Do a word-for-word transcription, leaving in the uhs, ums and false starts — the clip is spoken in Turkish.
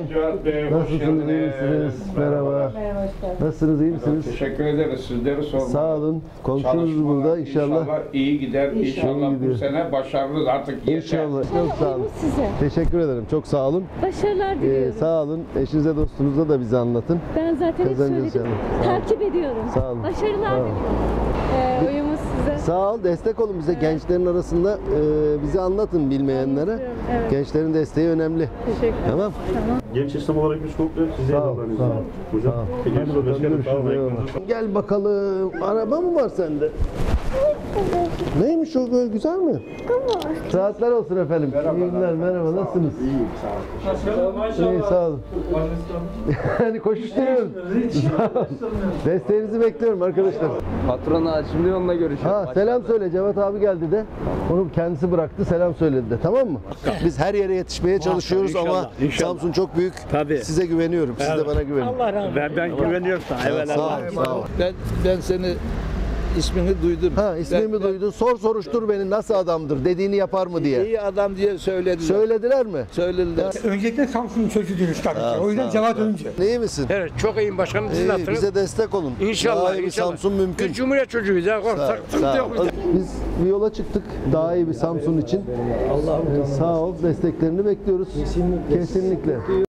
Cevat Bey, hoş Nasılsınız, iyi geldiniz. misiniz? Merhaba. Merhaba, hoş geldiniz. Nasılsınız, iyi misiniz? Teşekkür ederiz. Sizleri sormak. Sağ olun. Komşunuz Çalışmalar burada inşallah. İnşallah iyi gider. İnşallah, İyi bu gidiyor. sene başarılı artık yeter. İnşallah. Çok sağ olun. Oyumuz size. Teşekkür ederim. Çok sağ olun. Başarılar Ee, diliyorum. sağ olun. Eşinize, dostunuza da bize anlatın. Ben zaten hep Kazanacağız söyledim. yani. Sağ olun. Takip ediyorum. Sağ olun. Başarılar Sağ olun. diliyorum. Ee, oyumuz size. Sağ ol. Destek olun bize. Gençlerin arasında e, bize anlatın bilmeyenlere. Anlatıyorum, evet. Gençlerin desteği önemli. Teşekkür ederim. Tamam. Genç İslam olarak biz komple size Sağ ol, yardımlarınızı sağ ol. hocam. Sağ ol. Peki, Hadi bakalım, başkanım, sağ olun. görüşürüz, eyvallah. Gel bakalım. Araba mı var sende? Neymiş o böyle, güzel mi? Saatler olsun efendim. İyi günler, merhaba, nasılsınız? İyiyim, sağ olun. İyi, sağ olun. Yani koşuşturuyorum. Sağ olun. Desteğinizi bekliyorum arkadaşlar. Patronu şimdi onunla görüşelim. Ha, selam söyle, Cevat abi geldi de. Onu kendisi bıraktı, selam söyledi de, tamam mı? Biz her yere yetişmeye çalışıyoruz ama inşallah, inşallah. Samsun çok büyük. Tabii. Size güveniyorum, siz de bana güvenin. Allah razı olsun. Ben, ben güveniyorum sana. Sağ ol, Evvel sağ ol, Allah. sağ ol. Ben ben seni ismini duydum. Ha, ismimi Ben- duydun. Sor soruştur beni, nasıl adamdır, dediğini yapar mı diye. İyi adam diye söylediler. Söylediler mi? Söylediler. Öncelikle Samsun'un çocuğuyuz tabii ki. O yüzden sağ Cevat ol. önce. İyi misin? Evet, çok iyiyim başkanım. Siz İyi, nasılsınız? bize destek olun. İnşallah, Daha iyi bir inşallah. Samsun mümkün. Biz Cumhuriyet çocuğuyuz ya. Sağ ol, Korksak sıkıntı sağ ol. yok bizde. Biz bir yola çıktık. Daha iyi bir Samsun için. Allah'ım sağ ol. Desteklerini bekliyoruz. Kesinlikle. Kesinlikle.